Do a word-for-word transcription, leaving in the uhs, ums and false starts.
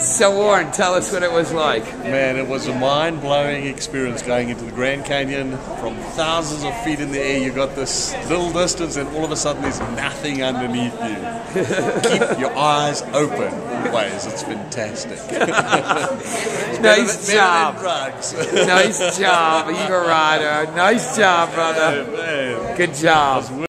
So Warren, tell us what it was like. Man, it was a mind-blowing experience going into the Grand Canyon from thousands of feet in the air. You got this little distance and all of a sudden there's nothing underneath you. Keep your eyes open always. It's fantastic. It's Nice better, job. Better than drugs. Nice job, Eagle Rider. Nice job, brother. Man. Good job.